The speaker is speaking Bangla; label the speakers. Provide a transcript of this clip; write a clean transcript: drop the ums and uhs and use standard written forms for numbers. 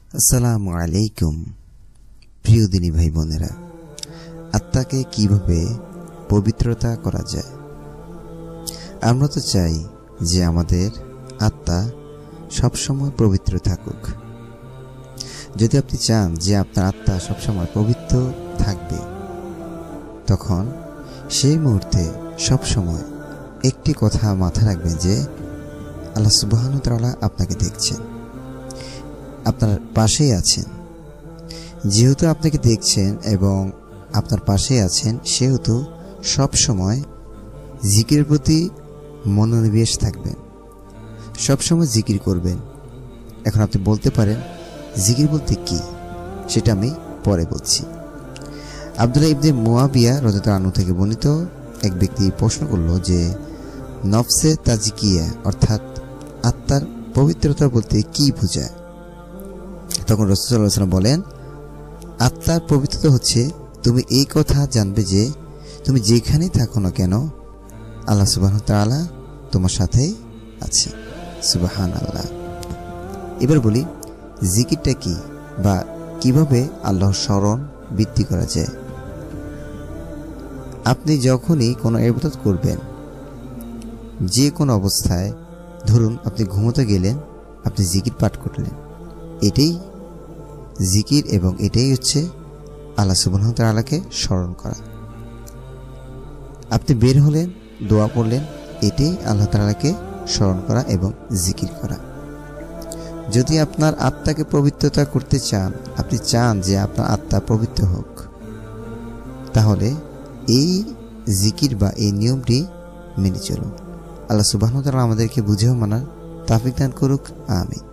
Speaker 1: আসসালামু আলাইকুম প্রিয় দিনী ভাই বোনেরা, আত্মাকে কিভাবে পবিত্রতা করা যায়। আমরা তো চাই যে আমাদের আত্মা সবসময় পবিত্র থাকুক। যদি আপনি চান যে আপনার আত্মা সবসময় পবিত্র থাকবে, তখন সেই মুহূর্তে সবসময় একটি কথা মাথায় রাখবেন যে আল্লাহ সুবহানাহু ওয়া তাআলা আপনাকে দেখছেন, আপনার পাশেই আছেন। যেহেতু আপনাকে দেখছেন এবং আপনার পাশেই আছেন, সেহেতু সবসময় জিকিরের প্রতি মনোনিবেশ থাকবেন, সবসময় জিকির করবেন। এখন আপনি বলতে পারেন জিকির বলতে কি, সেটা আমি পরে বলছি। আব্দুল্লাহ ইবনে মুয়াবিয়া রাদিয়াল্লাহু আনহু থেকে বর্ণিত এক ব্যক্তি প্রশ্ন করল যে নফসে তাজকিয়া অর্থাৎ আত্মার পবিত্রতা বলতে কি বোঝায়। তখন রাসূল সাল্লাল্লাহু আলাইহি ওয়াসাল্লাম বলেন, আত্মার পবিত্রতা হচ্ছে তুমি এই কথা জানবে যে তুমি যেখানেই থাকো না কেন, আল্লাহ সুবহানাহু ওয়া তাআলা তোমার সাথেই আছে। সুবহানাল্লাহ। এবার বলি জিকিরটা কি বা কিভাবে আল্লাহর স্মরণ বৃদ্ধি করা যায়। আপনি যখনই কোনো ইবাদত করবেন, যে কোনো অবস্থায়, ধরুন আপনি ঘুমোতে গেলেন, আপনি জিকির পাঠ করলেন, এটাই জিকির এবং এটাই হচ্ছে আল্লাহ সুবহানাহু ওয়া তাআলাকে স্মরণ করা। আপনি বের হলেন, দোয়া পড়লেন, এটাই আল্লাহ তাআলাকে স্মরণ করা এবং জিকির করা। যদি আপনার আত্মাকে পবিত্রতা করতে চান, আপনি চান যে আপনার আত্মা পবিত্র হোক, তাহলে এই জিকির বা এই নিয়মটি মেনে চলুন। আল্লাহ সুবহানাহু ওয়া তাআলা আমাদেরকে বুঝেও মানার তৌফিক দান করুক। আমিন।